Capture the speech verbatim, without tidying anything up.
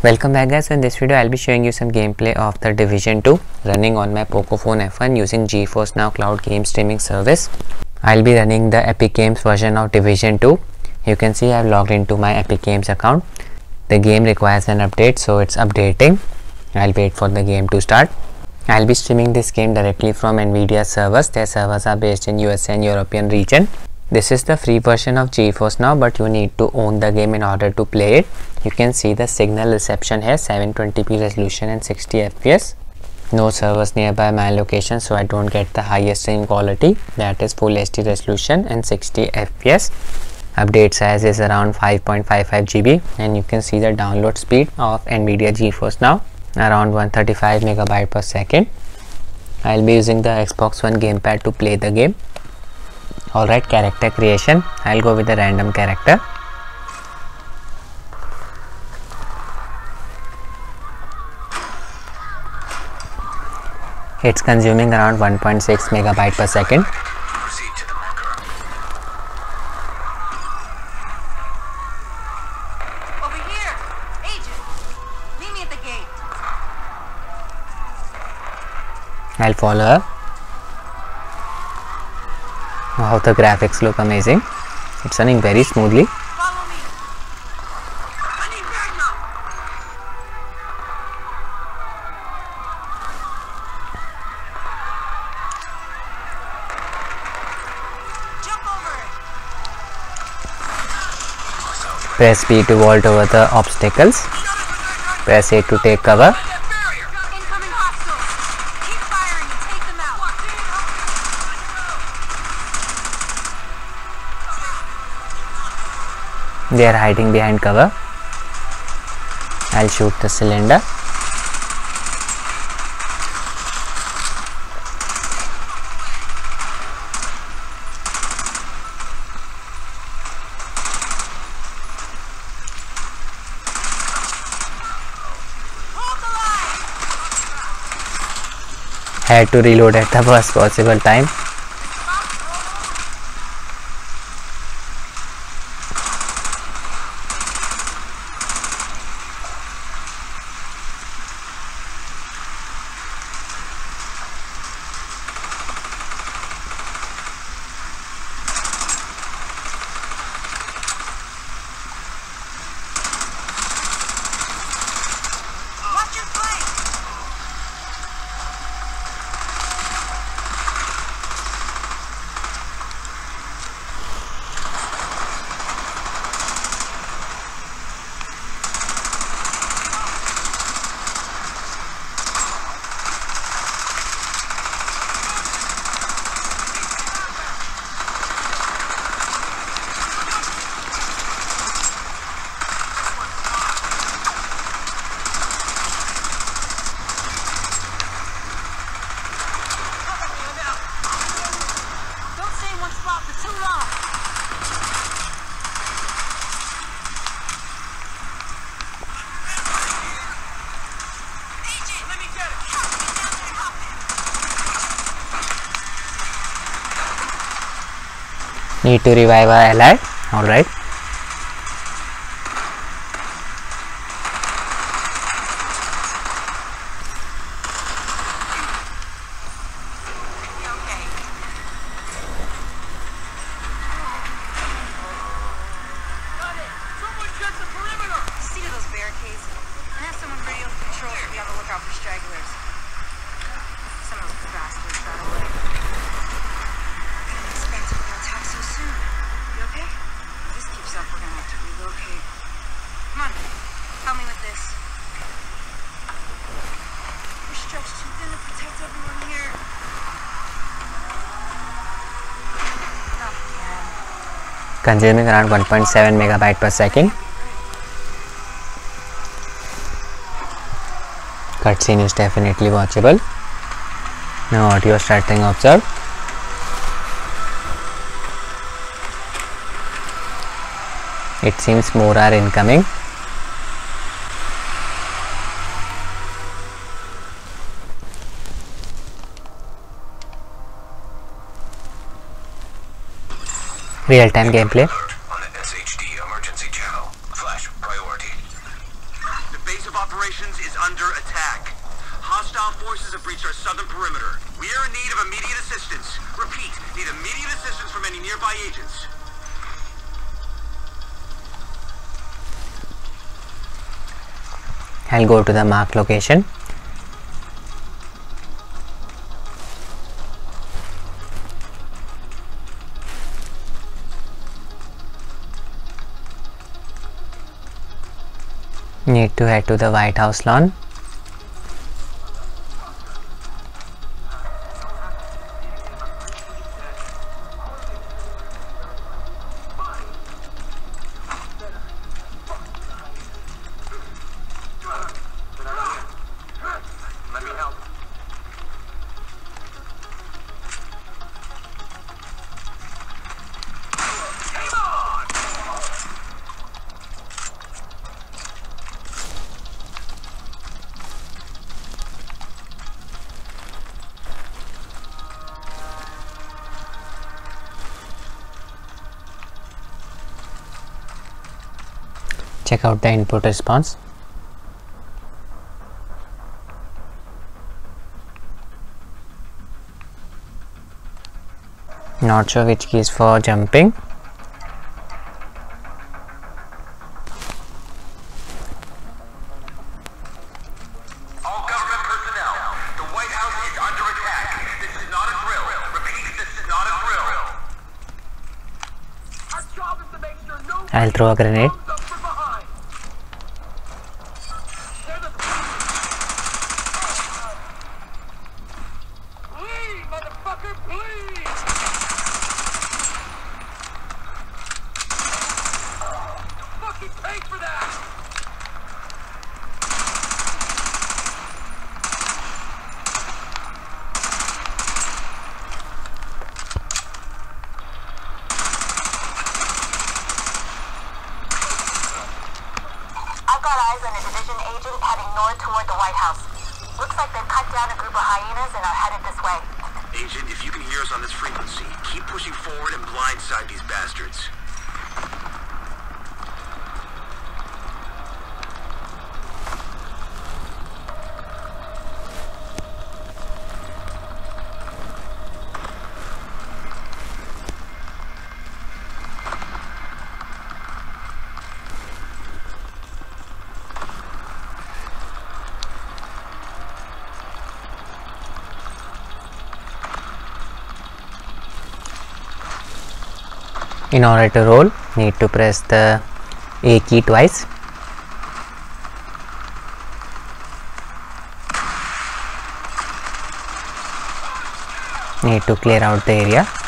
Welcome back guys. So in this video I'll be showing you some gameplay of the Division two running on my Pocophone F one using GeForce Now cloud game streaming service. I'll be running the Epic Games version of Division two. You can see I've logged into my Epic Games account. The game requires an update, so it's updating. I'll wait for the game to start. I'll be streaming this game directly from Nvidia servers. Their servers are based in U S A and European region. This is the free version of GeForce Now, but you need to own the game in order to play it. You can see the signal reception here, seven twenty p resolution and sixty F P S. No servers nearby my location, so I don't get the highest stream quality, that is full H D resolution and sixty F P S. Update size is around five point five five G B, and you can see the download speed of Nvidia GeForce Now around one hundred thirty-five megabytes per second. I'll be using the Xbox One gamepad to play the game. Alright, character creation. I'll go with the random character. It's consuming around one point six megabytes per second. Proceed to the marker. Over here! Agent! Meet me at the gate. I'll follow her. Wow, the graphics look amazing. It's running very smoothly. Follow me! I need backup! Jump over it! Press B to vault over the obstacles. Press A to take cover. Incoming hostiles! Keep firing and take them out! They are hiding behind cover. I'll shoot the cylinder. Hold the line! Had to reload at the first possible time. Watch your flank! Don't stay in one spot for too long! Agent, let me get it! Need to revive our ally. Alright. Okay. Got it! Someone check the perimeter! See to those barricades and have someone radio control to be on the lookout for stragglers. Some of those bastards got away. Didn't expect to be attacked so soon. You okay? If this keeps up, we're gonna have to relocate. Come on, help me with this. We're stretched too thin to protect everyone here. Not again. Consuming around one point seven megabytes per second. Cutscene is definitely watchable. Now audio starting observed. It seems more are incoming. Real-time gameplay. On the S H D emergency channel. Flash priority. base of operations is under attack. Hostile forces have breached our southern perimeter. We are in need of immediate assistance. Repeat, need immediate assistance from any nearby agents. I'll go to the marked location. Need to head to the White House lawn. Check out the input response. Not sure which key is for jumping. All government personnel, the White House is under attack. This is not a drill. Repeat, this is not a drill. Our job is to make sure no I'll throw a grenade. comes up from behind. They're the Please, motherfucker, please! Fucking pay for that! I've got eyes on a division agent heading north toward the White House. Looks like they've cut down a group of hyenas and are headed this way. Agent, if you can hear us on this frequency, keep pushing forward and blindside these bastards. In order to roll, need to press the A key twice. Need to clear out the area.